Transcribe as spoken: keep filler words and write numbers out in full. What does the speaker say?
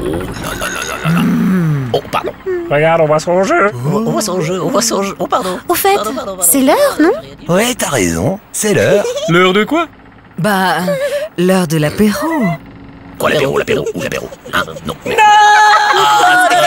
là là là là là. Mmh. Oh, pardon. Regarde, on voit son jeu. Oh, on voit son jeu, on voit son jeu. Oh, pardon. Au fait, c'est l'heure, non? Ouais, t'as raison, c'est l'heure. L'heure de quoi? Bah, l'heure de l'apéro. Quoi, l'apéro, l'apéro ou l'apéro? Hein? Non. Non. Ah,